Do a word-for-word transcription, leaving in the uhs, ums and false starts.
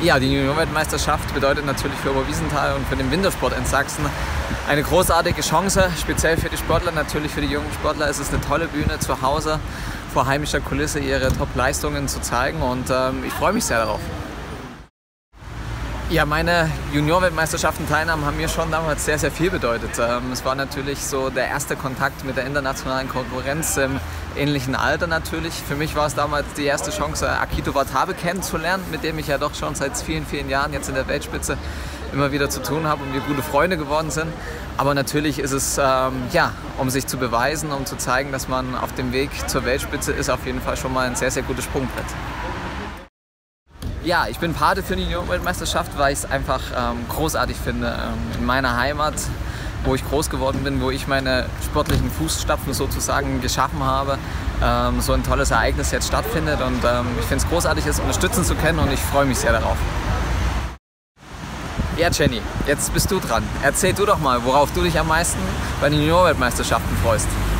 Ja, die Juniorenweltmeisterschaft bedeutet natürlich für Oberwiesenthal und für den Wintersport in Sachsen eine großartige Chance. Speziell für die Sportler, natürlich für die jungen Sportler ist es eine tolle Bühne, zu Hause vor heimischer Kulisse ihre Top-Leistungen zu zeigen, und ähm, ich freue mich sehr darauf. Ja, meine Juniorenweltmeisterschaften-Teilnahmen haben mir schon damals sehr, sehr viel bedeutet. Ähm, es war natürlich so der erste Kontakt mit der internationalen Konkurrenz im ähnlichen Alter natürlich. Für mich war es damals die erste Chance, Akito Watabe kennenzulernen, mit dem ich ja doch schon seit vielen, vielen Jahren jetzt in der Weltspitze immer wieder zu tun habe und wir gute Freunde geworden sind. Aber natürlich ist es, ähm, ja, um sich zu beweisen, um zu zeigen, dass man auf dem Weg zur Weltspitze ist, auf jeden Fall schon mal ein sehr, sehr gutes Sprungbrett. Ja, ich bin Pate für die Juniorenweltmeisterschaft, weil ich es einfach ähm, großartig finde. Ähm, in meiner Heimat, wo ich groß geworden bin, wo ich meine sportlichen Fußstapfen sozusagen geschaffen habe, ähm, so ein tolles Ereignis jetzt stattfindet. Und ähm, ich finde es großartig, es unterstützen zu können, und ich freue mich sehr darauf. Ja, Jenny, jetzt bist du dran. Erzähl du doch mal, worauf du dich am meisten bei den Juniorenweltmeisterschaften freust.